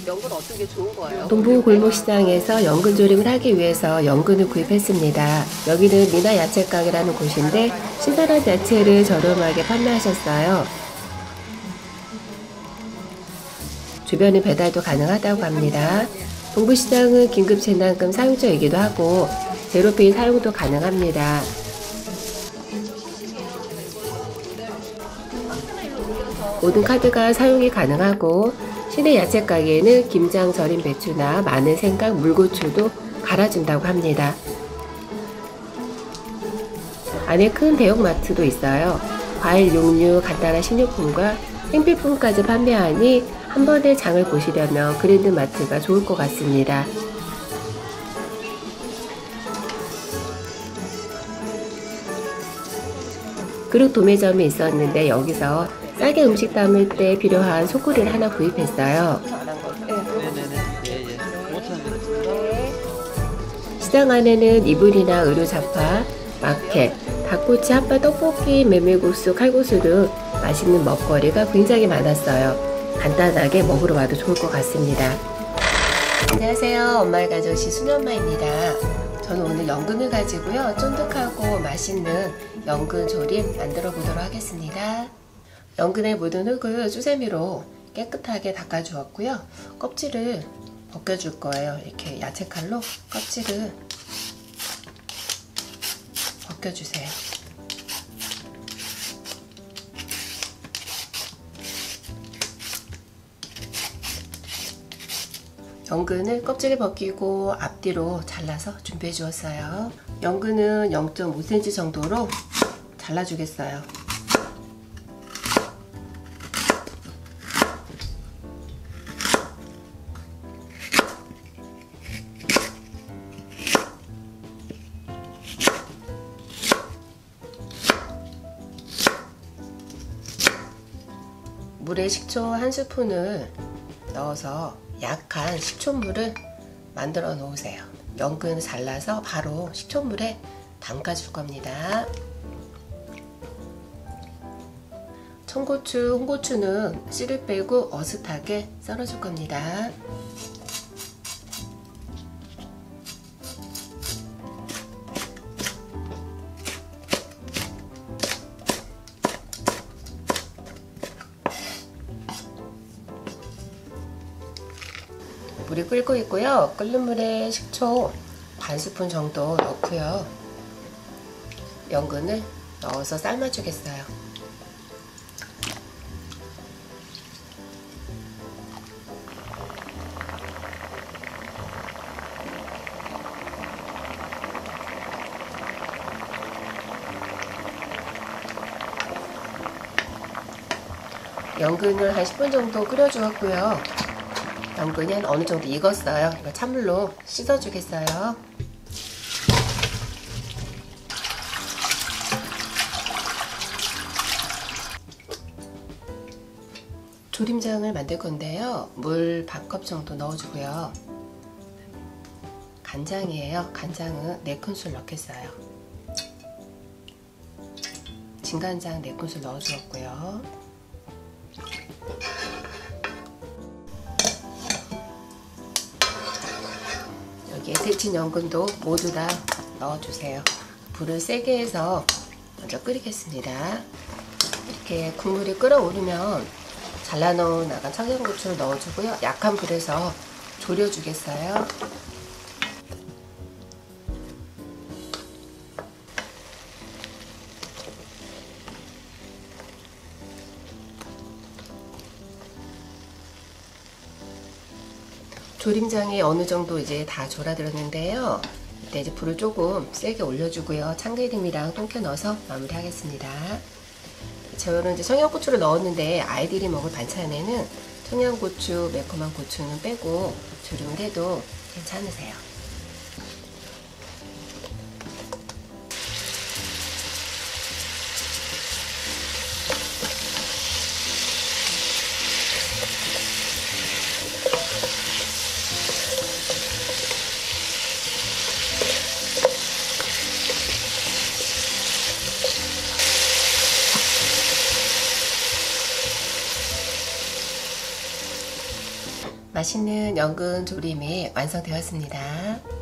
연근 어떤 게 좋은 거예요? 동부 골목시장에서 연근조림을 하기 위해서 연근을 구입했습니다. 여기는 미나 야채가게라는 곳인데 신선한 야채를 저렴하게 판매하셨어요. 주변에 배달도 가능하다고 합니다. 동부시장은 긴급 재난금 사용처이기도 하고 제로페이 사용도 가능합니다. 모든 카드가 사용이 가능하고 시내 야채 가게에는 김장 절인 배추나 마늘, 생강, 물고추도 갈아준다고 합니다. 안에 큰 대형마트도 있어요. 과일, 육류, 간단한 식료품과 생필품까지 판매하니 한 번에 장을 보시려면 그랜드마트가 좋을 것 같습니다. 그릇 도매점이 있었는데 여기서 싸게 음식 담을 때 필요한 소쿠리를 하나 구입했어요. 시장 안에는 이불이나 의류 잡화, 마켓, 닭꼬치, 핫바, 떡볶이, 메밀국수, 칼국수 등 맛있는 먹거리가 굉장히 많았어요. 간단하게 먹으러 와도 좋을 것 같습니다. 안녕하세요. 엄마의 가족 시순엄마입니다. 저는 오늘 연근을 가지고요. 쫀득하고 맛있는 연근 조림 만들어 보도록 하겠습니다. 연근의 묻은 흙을 수세미로 깨끗하게 닦아 주었고요. 껍질을 벗겨줄 거예요. 이렇게 야채칼로 껍질을 벗겨주세요. 연근을 껍질을 벗기고 앞뒤로 잘라서 준비해 주었어요. 연근은 0.5cm 정도로 잘라주겠어요. 물에 식초 1스푼을 넣어서 약한 식초물을 만들어 놓으세요. 연근을 잘라서 바로 식초물에 담가 줄 겁니다. 청고추, 홍고추는 씨를 빼고 어슷하게 썰어 줄 겁니다. 물이 끓고 있고요. 끓는 물에 식초 1스푼 정도 넣고요. 연근을 넣어서 삶아 주겠어요. 연근을 한 10분 정도 끓여 주었고요. 연근은 어느 정도 익었어요. 이거 찬물로 씻어 주겠어요. 조림장을 만들 건데요. 물 반컵 정도 넣어주고요. 간장이에요. 간장은 4큰술 넣겠어요. 진간장 4큰술 넣어주었고요. 여기에 데친 연근도 모두 다 넣어주세요. 불을 세게 해서 먼저 끓이겠습니다. 이렇게 국물이 끓어오르면 잘라놓은 나간 청양고추를 넣어주고요. 약한 불에서 졸여주겠어요. 조림장이 어느 정도 이제 다 졸아들었는데요. 이때 이제 불을 조금 세게 올려주고요. 참기름이랑 통깨 넣어서 마무리하겠습니다. 저는 이제 청양고추를 넣었는데 아이들이 먹을 반찬에는 청양고추, 매콤한 고추는 빼고 조림을 해도 괜찮으세요. 맛있는 연근 조림이 완성되었습니다.